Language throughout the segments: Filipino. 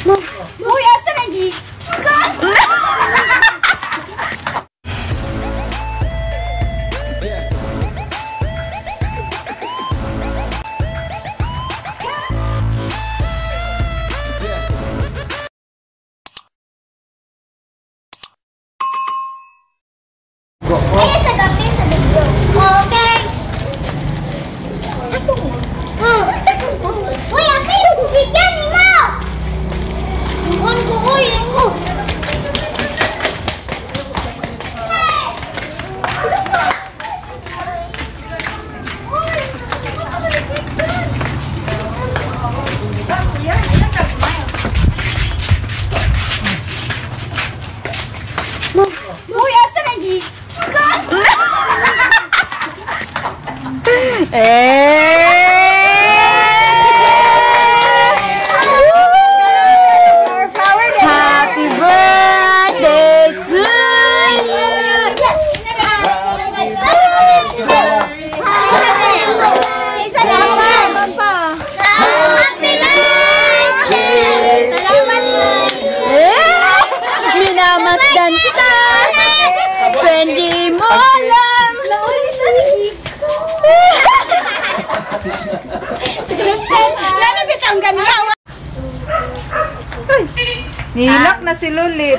Uy, asa lagi? Sa gabi, sa video. Okay. Ako mo. Uy, ako yung bubigyan ni mo. Ang ko, uy, ko. Uy, asa lagi? Happy birthday to you. Isa lang pa. Happy birthday! Salamat po! Minamasdan kita. Pwede mo lang. Lalabit ang ganyan. Nilak na si Lulit.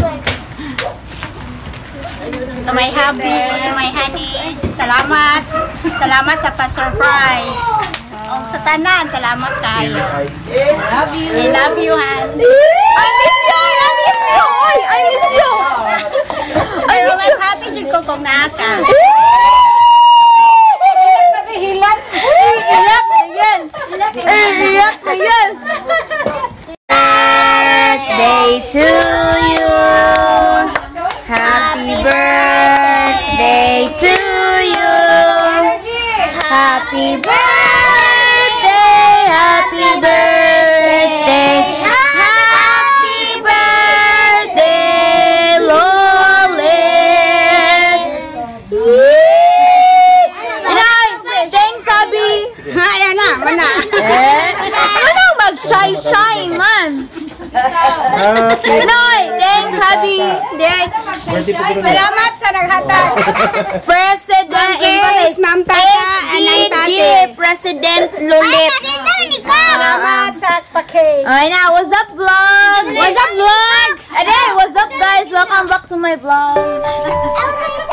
To my hubby, my honey, salamat. Salamat sa pa-surprise. O sa tanan, salamat kayo. Love you. I love you, Han. I miss you. I miss you. Oy, I miss you. Pero mas happy dyan ko kung naka. Hilat. Iyak na yan. Iyak na yan. Birthday to you. Happy birthday to you. Happy birthday. Happy birthday. Happy birthday, Lolit. Inay, thanks, Sabi. Ayan na, mana. Ano mag-shy-shy, man? Inay, thanks, Sabi. Salamat sa naghatag. President Thanks, Ma'am Tata, Anang Tate. President Lulit. Salamat sa pakay. Ay na, what's up, vlog? What's up, vlog? What's up, guys? Welcome back to my vlog.